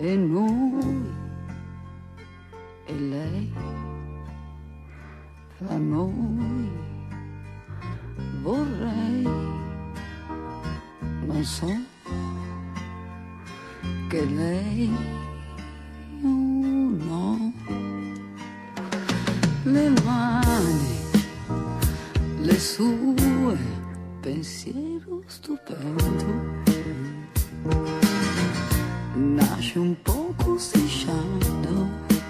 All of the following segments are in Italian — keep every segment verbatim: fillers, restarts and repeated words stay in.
e noi e lei, fra noi vorrei, non so che lei oh no, le mani, le sue, pensiero stupendo, nasce un poco strisciando,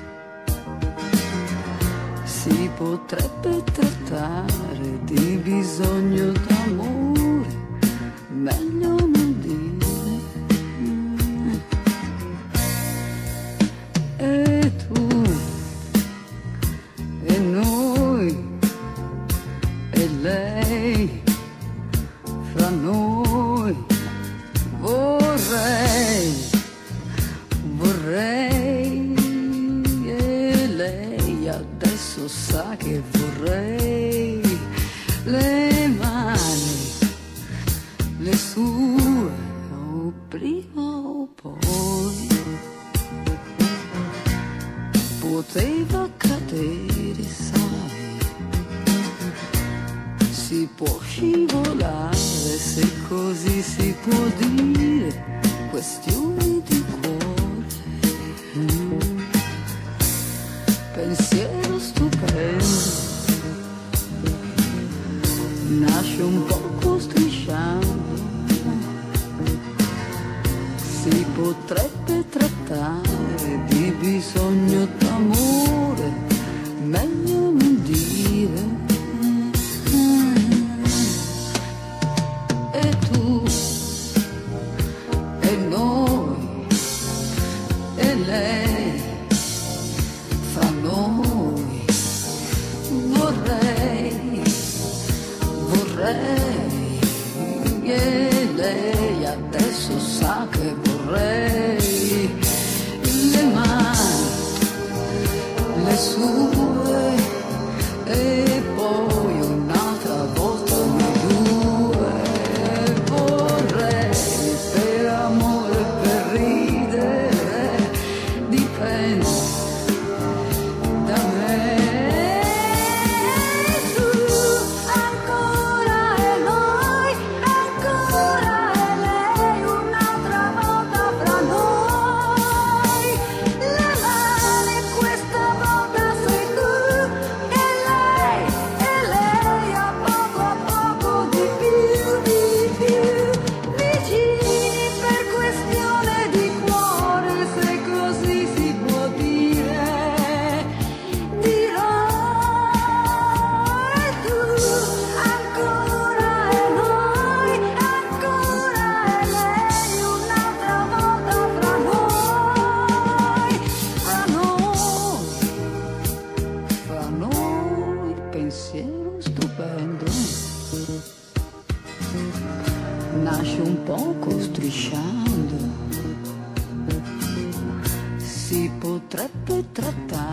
si potrebbe trattare di bisogno d'amore, meglio non dire. E tu e noi e lei, fra noi vorrei, vorrei, e lei adesso sa che vorrei, le mani, le sue, o prima o poi, poteva cadere, sai, si può scivolare, se così si può dire, questioni di cuore, mm. Pensiero stupendo, nasce un poco strisciando, si potrebbe trattare di bisogno d'amore, meglio non dire. E tu e noi e lei, fra noi vorrei, vorrei, e lei adesso sa che vorrei, le mani, le sue, e poi un'altra volta noi due, vorrei, per amore, per ridere, dipende da me. Tu ancora e noi, ancora e lei, un'altra volta fra noi, le mani questa volta sei tu, e lei, e lei a poco a poco di più, di più, vicini per questione di cuore, se così si può dire, dirò. E tu ancora e noi, ancora e lei, un'altra volta fra noi, fra noi, fra noi, pensiero stupendo, nasce un poco strisciando, si potrebbe trattare